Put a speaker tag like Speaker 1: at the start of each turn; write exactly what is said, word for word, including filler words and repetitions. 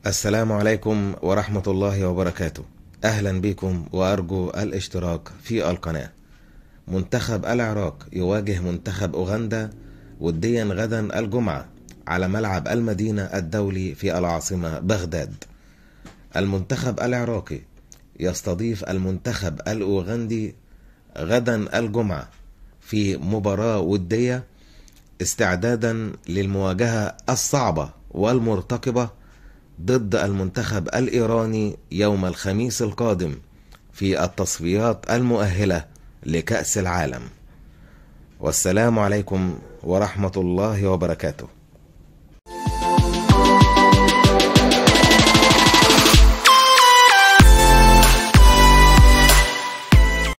Speaker 1: السلام عليكم ورحمة الله وبركاته. أهلا بكم وأرجو الاشتراك في القناة. منتخب العراق يواجه منتخب أوغندا وديا غدا الجمعة على ملعب المدينة الدولي في العاصمة بغداد. المنتخب العراقي يستضيف المنتخب الأوغندي غدا الجمعة في مباراة ودية استعدادا للمواجهة الصعبة والمرتقبة ضد المنتخب الإيراني يوم الخميس القادم في التصفيات المؤهلة لكأس العالم. والسلام عليكم ورحمة الله وبركاته.